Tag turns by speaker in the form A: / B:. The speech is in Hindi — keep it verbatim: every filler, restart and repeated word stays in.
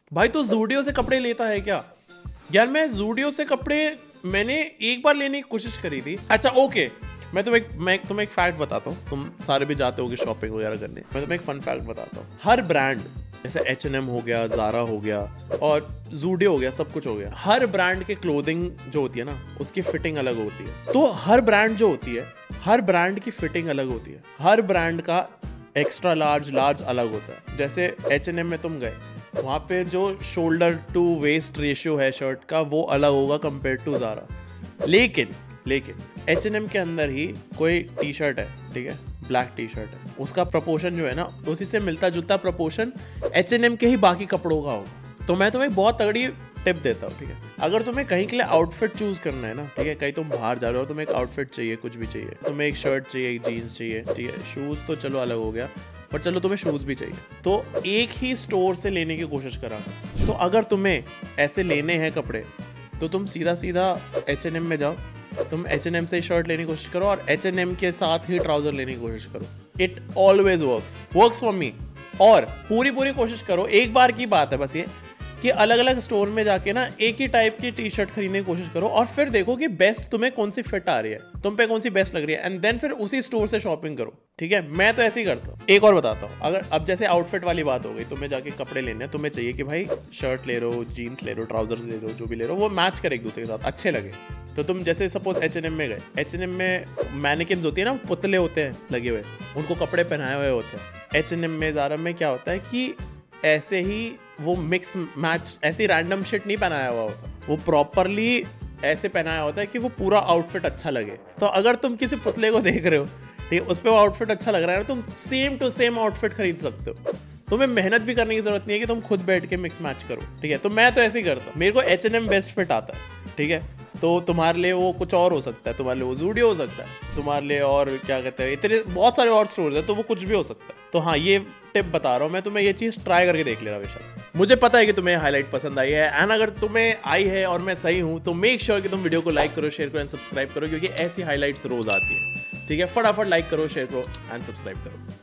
A: भाई तो जूडियो से कपड़े लेता है क्या यार? मैं जूडियो से कपड़े मैंने एक बार लेने की कोशिश करी थी। अच्छा ओके, मैं तुम्हें मैं तुम्हें एक फैक्ट बताता हूँ, तुम सारे भी जाते होगे शॉपिंग वगैरह करने। मैं तुम्हें एक फन फैक्ट बताता हूँ। हर ब्रांड जैसे एच एन एम हो गया, ज़ारा हो गया और जूडियो हो गया, सब कुछ हो गया, हर ब्रांड के क्लोथिंग जो होती है ना उसकी फिटिंग अलग होती है। तो हर ब्रांड जो होती है, हर ब्रांड की फिटिंग अलग होती है। हर ब्रांड का एक्स्ट्रा लार्ज लार्ज अलग होता है। जैसे एच एन एम में तुम गए, वहाँ पे जो शोल्डर टू वेस्ट रेशियो है शर्ट का वो अलग होगा कंपेयर टू ज़ारा। लेकिन लेकिन एच एन एम के अंदर ही कोई टी शर्ट है, ठीक है, ब्लैक टी शर्ट है, उसका प्रपोर्शन जो है ना उसी से मिलता जुलता प्रपोर्शन एच एन एम के ही बाकी कपड़ों का होगा। तो मैं तुम्हें बहुत तगड़ी टिप देता हूँ, ठीक है, अगर तुम्हें कहीं के लिए आउटफिट चूज करना है ना, ठीक है, कहीं तुम बाहर जा रहे हो, तुम्हें एक आउटफिट चाहिए, कुछ भी चाहिए, तुम्हें एक शर्ट चाहिए, एक जीन्स चाहिए, ठीक है, शूज तो चलो अलग हो गया, पर चलो तुम्हें शूज भी चाहिए, तो एक ही स्टोर से लेने की कोशिश करा। तो अगर तुम्हें ऐसे लेने हैं कपड़े तो तुम सीधा सीधा एच एन एम में जाओ, तुम एच एन एम से शर्ट लेने की कोशिश करो और एच एन एम के साथ ही ट्राउजर लेने की कोशिश करो। It always works works for me. और पूरी पूरी कोशिश करो, एक बार की बात है बस ये कि अलग अलग स्टोर में जाके ना एक ही टाइप की टी शर्ट खरीदने की कोशिश करो और फिर देखो कि बेस्ट तुम्हें कौन सी फिट आ रही है, तुम पे कौन सी बेस्ट लग रही है, एंड देन फिर उसी स्टोर से शॉपिंग करो, ठीक है। मैं तो ऐसे ही करता हूँ। एक और बताता हूँ, अगर अब जैसे आउटफिट वाली बात हो गई, तुम्हें जाके कपड़े लेने हैं, तुम्हें चाहिए कि भाई शर्ट ले लो, जीन्स ले लो, ट्राउजर्स ले लो, जो भी ले लो वो मैच करे एक दूसरे के साथ, अच्छे लगे। तो तुम जैसे सपोज एच एन एम में गए, एच एन एम में मैनिकिन्स होती है ना, पुतले होते हैं लगे हुए, उनको कपड़े पहनाए हुए होते हैं। एच एन एम में, ज़ारा में क्या होता है कि ऐसे ही वो मिक्स मैच, ऐसी रैंडम शिट नहीं पहनाया हुआ होता, वो प्रॉपरली ऐसे पहनाया होता है कि वो पूरा आउटफिट अच्छा लगे। तो अगर तुम किसी पुतले को देख रहे हो, ठीक है, उस पर वो आउटफिट अच्छा लग रहा है, तुम सेम टू सेम आउटफिट खरीद सकते हो। तुम्हें मेहनत भी करने की जरूरत नहीं है कि तुम खुद बैठ के मिक्स मैच करो, ठीक है। तो मैं तो ऐसे ही करता हूँ, मेरे को H N M best fit आता है, ठीक है। तो तुम्हारे लिए वो कुछ और हो सकता है, तुम्हारे लिए वो जूडियो हो सकता है, तुम्हारे लिए और क्या कहते हैं, इतने बहुत सारे और स्टोर्स है, तो वो कुछ भी हो सकता है। तो हाँ, ये टिप बता रहा हूँ मैं तुम्हें, ये चीज़ ट्राई करके देख लेना बेशक। मुझे पता है कि तुम्हें हाईलाइट पसंद आई है, एंड अगर तुम्हें आई है और मैं सही हूँ तो मेक श्योर कि तुम वीडियो को लाइक करो, शेयर करो एंड सब्सक्राइब करो, क्योंकि ऐसी हाईलाइट्स रोज आती है, ठीक है। फटाफट लाइक करो, शेयर करो एंड सब्सक्राइब करो।